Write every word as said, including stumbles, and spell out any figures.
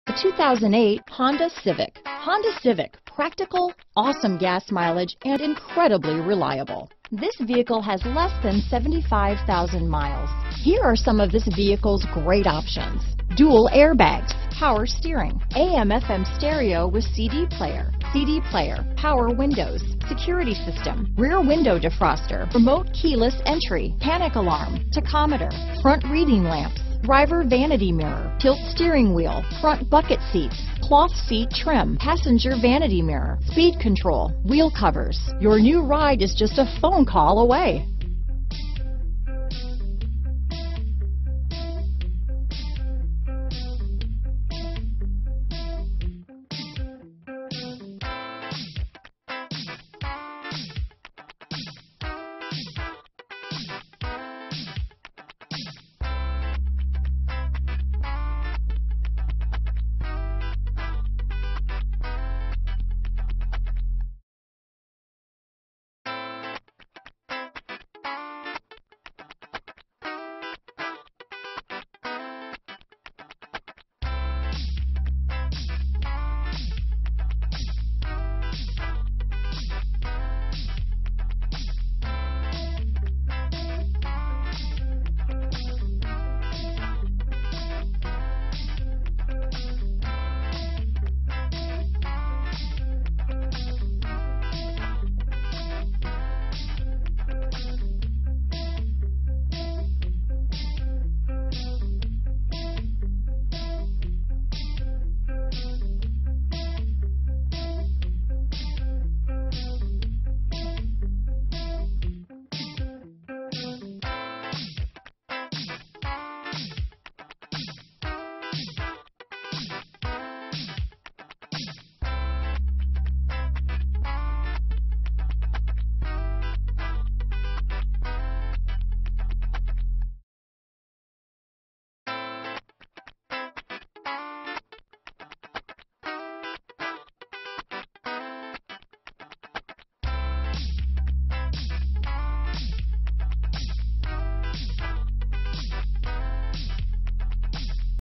The two thousand eight Honda Civic. Honda Civic, practical, awesome gas mileage, and incredibly reliable. This vehicle has less than seventy-five thousand miles. Here are some of this vehicle's great options: dual airbags, power steering, A M F M stereo with C D player, C D player, power windows, security system, rear window defroster, remote keyless entry, panic alarm, tachometer, front reading lamps, driver vanity mirror, tilt steering wheel, front bucket seats, cloth seat trim, passenger vanity mirror, speed control, wheel covers. Your new ride is just a phone call away.